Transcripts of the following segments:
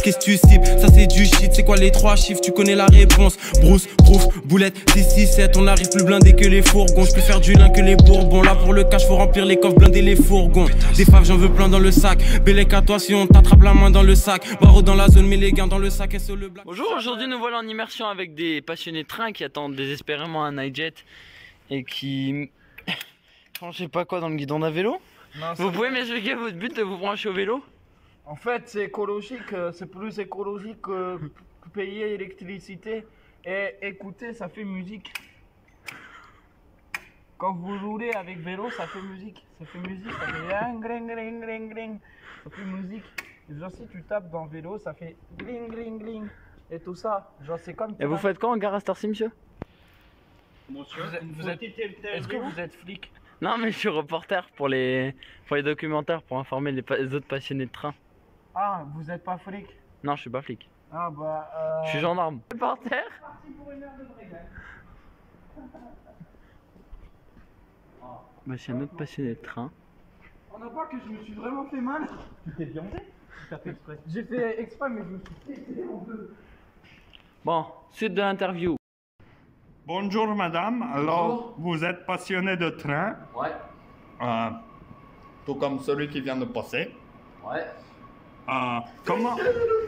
qu'est-ce que tu cibles? Ça c'est du shit, c'est quoi les 3 chiffres? Tu connais la réponse. Brousse, prouf, boulette, 6-6-7. On arrive plus blindé que les fourgons. Je peux faire du lin que les bourbons. Là pour le cash, faut remplir les coffres, blinder les fourgons. Des faves, j'en veux plein dans le sac. Bélec à toi si on t'attrape la main dans le sac. Barreau dans la zone, mais les gains dans le sac. SO le black. Bonjour, aujourd'hui nous voilà en immersion avec des passionnés de train qui attendent désespérément un iJet et qui... je sais pas quoi dans le guidon d'un vélo. Non, vous pouvez m'expliquer votre but de vous brancher au vélo? En fait, c'est écologique, c'est plus écologique que payer l'électricité. Et écouter, ça fait musique. Quand vous roulez avec vélo, ça fait musique. Ça fait musique, ça fait ring, ring, ring, ring, ring. Ça fait musique. Et genre, si tu tapes dans le vélo, ça fait gling, gling, gling. Et tout ça. Genre, c'est comme. Et vous faites quoi en gare à Starcy, monsieur? Monsieur, est-ce que vous êtes flic? Non, mais je suis reporter pour les documentaires, pour informer les autres passionnés de train. Ah, vous êtes pas flic? Non, je suis pas flic. Ah, bah. Je suis gendarme. Reporter? Parti pour une heure de break. Bah, c'est un autre passionné de train. On n'a pas que je me suis vraiment fait mal. Tu t'es viandé? J'ai fait exprès, mais je me suis pété en deux. Bon, suite de l'interview. Bonjour madame, alors vous êtes passionné de train, Ouais. tout comme celui qui vient de passer. Ouais. Comment...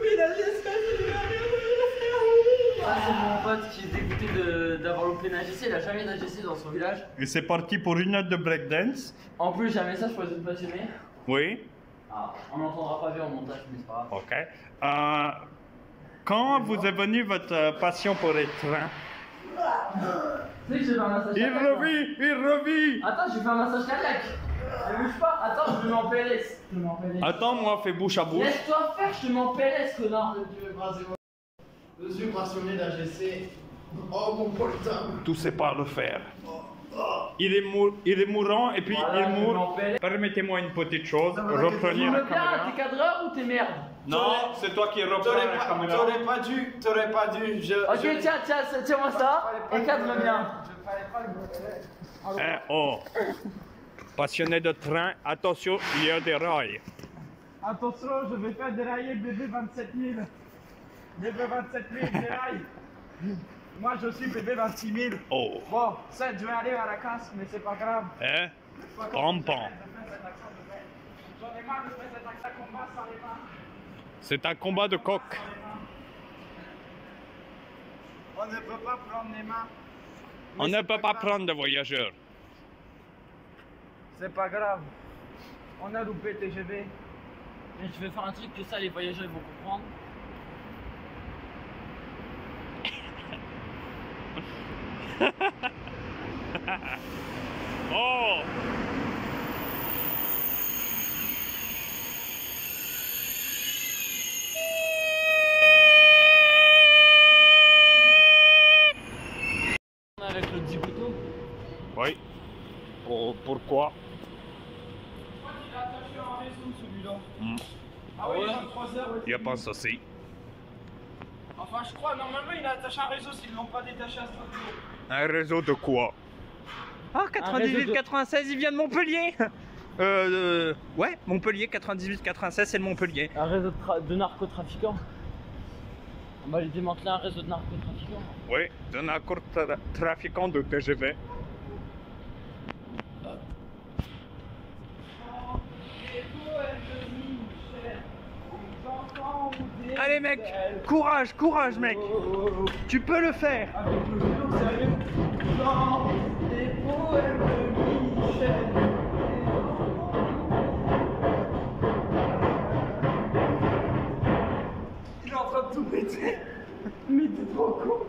Ah, c'est mon pote qui est dégoûté d'avoir loupé une AGC, il a jamais d'AGC dans son village. Et c'est parti pour une heure de breakdance. En plus, j'ai un message pour les autres passionnés. Oui. Ah, on n'entendra pas bien au montage, mais c'est pas grave. Ok. Quand vous est venue votre passion pour les trains? Tu sais que j'ai fait un massage cardiaque. Il revit. Attends, j'ai fait un massage cardiaque. Ne bouge pas, attends, je me mets en PLS. Je me mets en PLS. Attends, moi, fais bouche à bouche. Laisse-toi faire, je te mets en PLS, connard. Je suis passionné d'AGC. Oh mon portable. Tout c'est pas le faire. Il est mourant et puis Voilà, il je me mets en mourra. PLS. Permettez-moi une petite chose. Reprenez Tu la me plains, caméra. t'es cadreur ou t'es merde? Non, c'est toi qui reprends la caméra. T'aurais pas dû. Ok, tiens-moi ça. Et cadre bien. Oh. Passionné de train, attention, il y a des rails. Attention, je vais faire dérailler bébé 27 000. Bébé 27 000, déraille. Moi, je suis bébé 26 000. Oh. Bon, ça, je vais aller à la casse, mais c'est pas grave. Hein? Pam, Pam. J'en ai marre de faire cet accent combat sans les mains. C'est un combat de coq. On ne peut pas prendre les mains. On Mais ne c'est peut pas grave. prendre de voyageurs. C'est pas grave. On a loupé TGV. Mais je vais faire un truc que ça, les voyageurs ils vont comprendre. Oh! Avec le 10 couteaux. Oui. Pourquoi? Il est attaché en réseau celui-là. Ah ouais, oui, 23 heures. Il n'y a pas de souci. Enfin, je crois, normalement, il est attaché à un réseau s'ils ne l'ont pas détaché à Strasbourg. Un réseau de quoi? Ah, Un réseau de- 98-96, il vient de Montpellier. Ouais, Montpellier, 98-96, c'est le Montpellier. Un réseau de narcotrafiquants. On va aller démanteler un réseau de narcotrafiquants. Oui, de narcotrafiquant de TGV. Allez mec, courage, courage mec. Tu peux le faire. Il est en train de tout péter. Mais t'es trop con.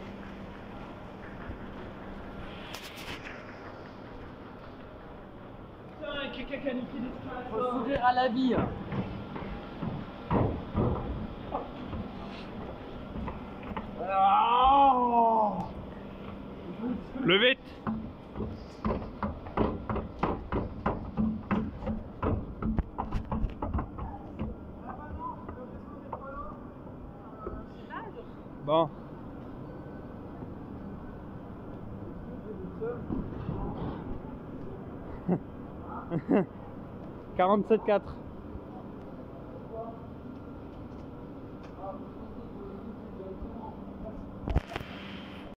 Putain, quelqu'un qui a niqué des trucs à la Faut fin. sourire à la vie. Oh. Le vite! Bon. 47,4.